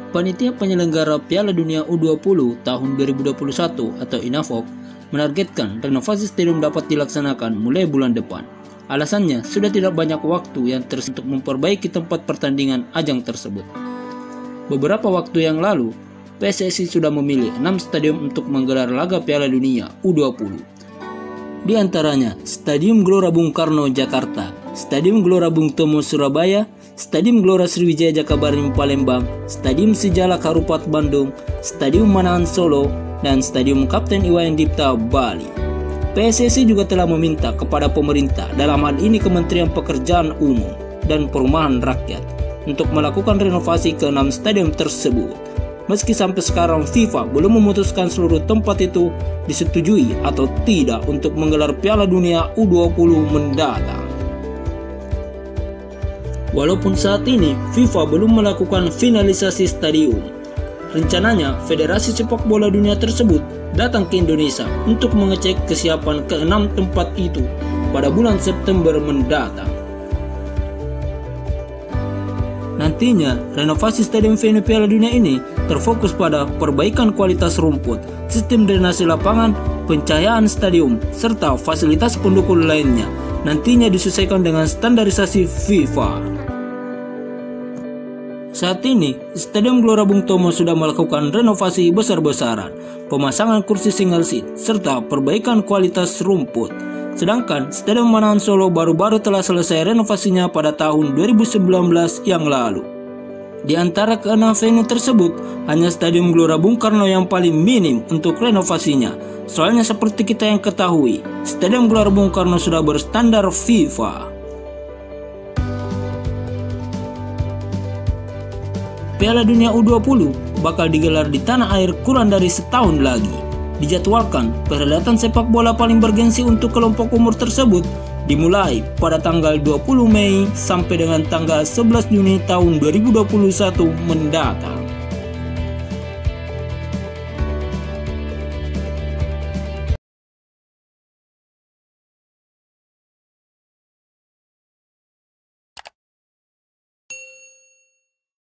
Panitia penyelenggara Piala Dunia U20 tahun 2021 atau INAFOC menargetkan renovasi stadium dapat dilaksanakan mulai bulan depan. Alasannya, sudah tidak banyak waktu yang tersisa untuk memperbaiki tempat pertandingan ajang tersebut. Beberapa waktu yang lalu, PSSI sudah memilih 6 stadium untuk menggelar laga Piala Dunia U20. Di antaranya, Stadium Gelora Bung Karno Jakarta, Stadium Gelora Bung Tomo Surabaya, Stadium Gelora Sriwijaya Jakabaring Palembang, Stadium Sijala Karupat Bandung, Stadium Manahan Solo, dan Stadium Kapten Iwayan Dipta Bali. PSSI juga telah meminta kepada pemerintah, dalam hal ini Kementerian Pekerjaan Umum dan Perumahan Rakyat, untuk melakukan renovasi ke 6 stadium tersebut. Meski sampai sekarang FIFA belum memutuskan seluruh tempat itu disetujui atau tidak untuk menggelar Piala Dunia U20 mendatang. Walaupun saat ini FIFA belum melakukan finalisasi stadium, rencananya Federasi Sepak Bola Dunia tersebut datang ke Indonesia untuk mengecek kesiapan ke-6 tempat itu pada bulan September mendatang. Nantinya, renovasi stadium venue Piala Dunia ini terfokus pada perbaikan kualitas rumput, sistem drainase lapangan, pencahayaan stadium, serta fasilitas pendukung lainnya. Nantinya disesuaikan dengan standarisasi FIFA. Saat ini, Stadium Gelora Bung Tomo sudah melakukan renovasi besar-besaran, pemasangan kursi single seat, serta perbaikan kualitas rumput. Sedangkan Stadium Manahan Solo baru-baru telah selesai renovasinya pada tahun 2019 yang lalu. Di antara ke-6 venue tersebut, hanya Stadium Gelora Bung Karno yang paling minim untuk renovasinya. Soalnya seperti kita yang ketahui, Stadium Gelora Bung Karno sudah berstandar FIFA. Piala Dunia U20 bakal digelar di tanah air kurang dari setahun lagi. Dijadwalkan perhelatan sepak bola paling bergensi untuk kelompok umur tersebut dimulai pada tanggal 20 Mei sampai dengan tanggal 11 Juni tahun 2021 mendatang.